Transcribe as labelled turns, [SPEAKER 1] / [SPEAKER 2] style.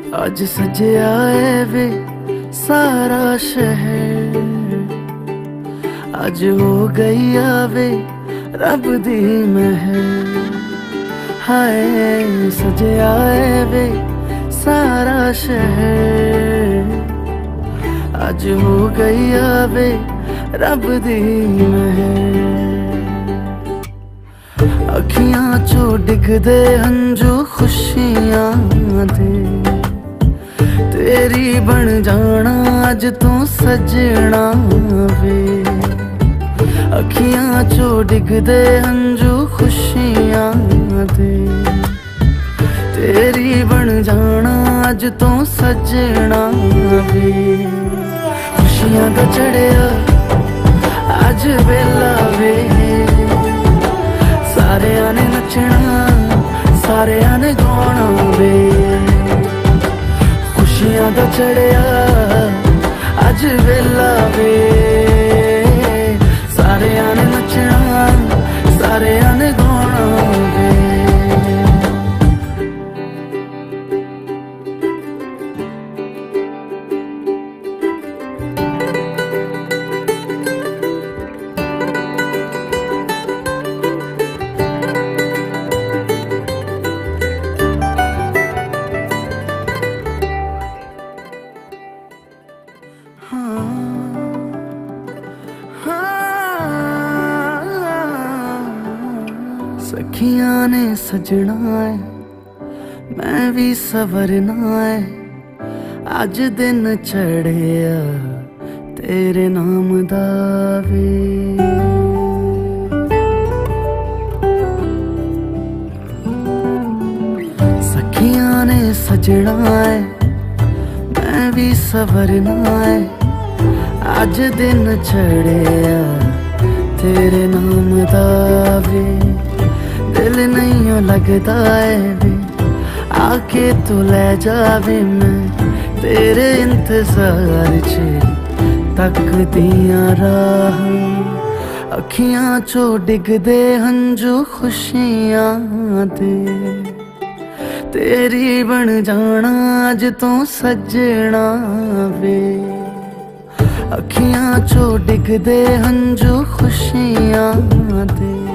[SPEAKER 1] आज सजया है वे सारा शहर, आज हो गई आवे रब दी महर। हाय सजया है वे सारा शहर, आज हो गई आवे रब दी महर। अखियां चो डिगदे हंजू खुशियां दे, तेरी बन जाना अज तू सजना वे। अखियां चो डिगदे हंजू खुशियां दे, तेरी बन जाना अज तू सजना वे। खुशियां दा चढ़िया अज वेला वे, सारेयां ने नचना सारेयां ने गाना वे। खुशियां दा चढ़िया अज वेला वे, सारेयां ने नचना सारेयां ने गाना वे। सखियां ने सजना है मैं भी सवरना है, अज दिन चढ़िया तेरे नाम दा वे। सखियां ने सजना है मैं भी सवरना है, अज दिन चढ़िया तेरे नाम दा वे। दिल नहीं लगता है वे आके तू ले जावे, मैं तेरे इंतजार च तकदियां राह। अखियां चो डिगदे हंजू खुशियां दे, तेरी बन जाना अज तू सजना वे। अखियां चो डिगदे हंजू खुशियां दे,